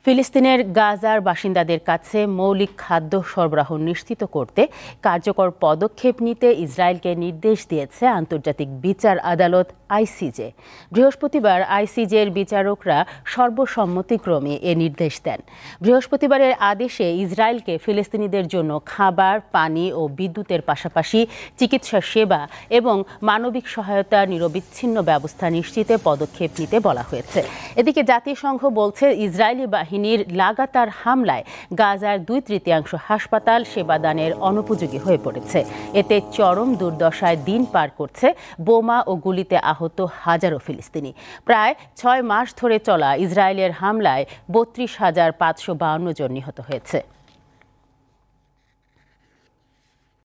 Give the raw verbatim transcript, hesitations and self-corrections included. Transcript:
ফিলিস্তিনের গাজার বাসিন্দাদের কাছে মৌলিক খাদ্য সরবরাহ নিশ্চিত করতে কার্যকর পদক্ষেপ নিতে ইসরায়েলকে নির্দেশ দিয়েছে আন্তর্জাতিক বিচার আদালত আইসিজে। বৃহস্পতিবার আইসিজের বিচারকরা সর্বসম্মতিক্রমে এ নির্দেশ দেন। বৃহস্পতিবারের আদেশে ইসরায়েলকে ফিলিস্তিনিদের জন্য খাবার, পানি ও বিদ্যুতের পাশাপাশি চিকিৎসা সেবা এবং মানবিক সহায়তার নিরবিচ্ছিন্ন ব্যবস্থা নিশ্চিতে পদক্ষেপ নিতে বলা হয়েছে। এদিকে জাতিসংঘ বলছে ইসরায়েলি বাহিনীর লাগাতার হামলায় গাজার দুই তৃতীয়াংশ হাসপাতাল সেবাদানের অনুপযোগী হয়ে পড়েছে। এতে চরম দুর্দশায় দিন পার করছে বোমা ও গুলিতে আহত হাজারো ফিলিস্তিনি। প্রায় ছয় মাস ধরে চলা ইসরায়েলের হামলায় বত্রিশ হাজার পাঁচশো বাউন্ন জন নিহত হয়েছে।